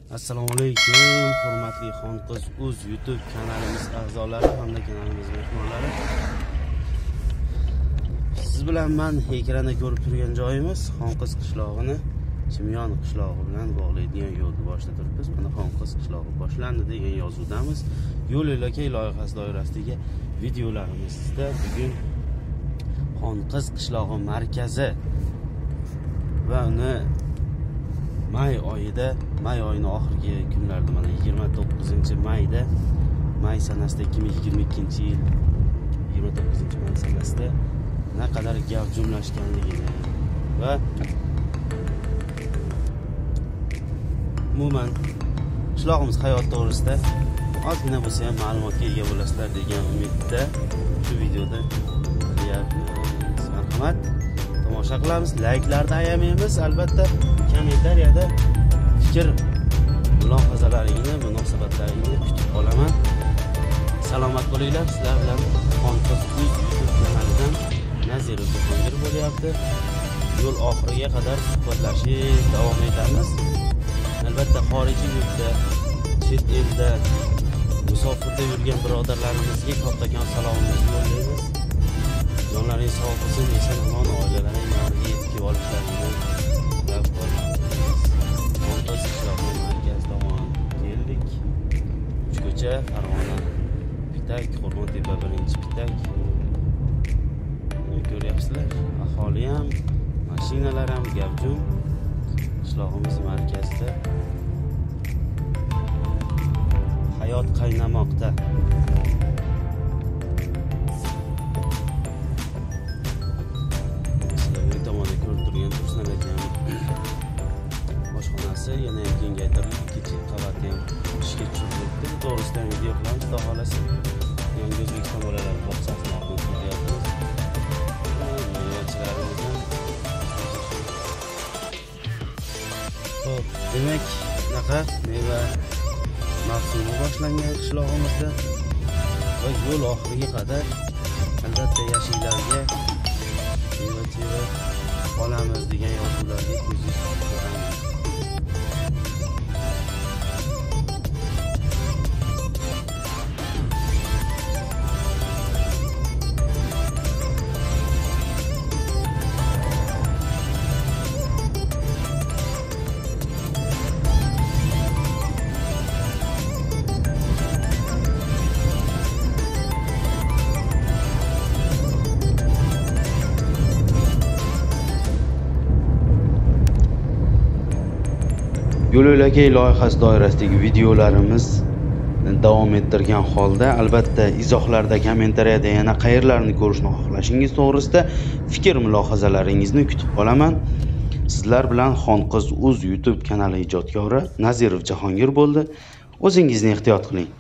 Assalomu alaykum, hurmatli Xonqiz.uz YouTube kanalimiz a'zolari hamda kanalimiz mehmonlari. Siz bilan men ekranda ko'rib turgan joyimiz Xonqiz qishlog'ini Chimyon qishlog'i bilan bog'laydigan yo'lni boshida turibmiz. Mana Xonqiz qishlog'i boshlandi degan yozuvdamiz. Yo'l yo'lakay loyihasi doirasidagi videolarimizda bugun Xonqiz qishlog'i markazi va uni may oyini oxirgi kunlarda mana 29-mayda may sanasida 2022-yil 29-may sanasida naqadar gap jumlashganligini va umuman qishlog'imiz hayot to'g'risida ozgina bo'lsa ham ma'lumotga ega bo'lasizlar degan umidda shu videoda qilyapmiz. Marhamat, tomosha qilamiz. Layklarni ayamaymiz. Albatta kommentariyada fikr mulohazalaringizni, munosabatlaringizni kutib qolaman. Salomat bo'linglar. Sizlar bilan Xonqiz.uz YouTube kanalidan Nazirov Jahongir bo'lyapti. Yo'l oxiriga qadar suhbatlashib davom etamiz. Albatta xorijiy yurtda, chet elda musofirda yurgan birodarlarimizga kattakon salomimizni yo'llaymiz. Jonlaringiz sog' bo'lsin, eson-omon oilalaring yoniga yetib olishlarini tilab qolamiz. Xonqiz qishlog'i markaz tomon keldik. Uchko'cha, Farg'ona, Pitak, Qo'rg'ontepa 1-Pitak. Ko'ryapsizlar, aholi ham, mashinalar ham gavjum. Qishlog'imiz markazida hayot qaynamoqda. Tursunar aka oshxonasi yana ham kengaytirilib, ikkinchi qavati ham ishga tushirilibdi. Bu to'g'risida video qilamiz, xudo xohlasa. Yangi O'zbekiston bolalari bog'chasini olib ketyapmiz. Mevachalarimizdan. Xo'p, demak, bunaqa meva mavsumi boshlangan qishlog'imizda va yo'l oxiriga qadar albatta yashillarga meva-cheva olamiz degan yozuvlarga ko'zingiz tushadi. Yo'l yo'lakay loyihasi doirasidagi videolarimiz davom ettirgan holda albatta izohlarda, kommentariyada yana qayerlarni ko'rishni xohlashingiz to'g'risida fikr mulohazalaringizni kutib qolaman. Sizlar bilan Xonqiz.uz YouTube kanali ijodkori Nazirov Jahongir bo'ldi. O'zingizni ehtiyot qiling.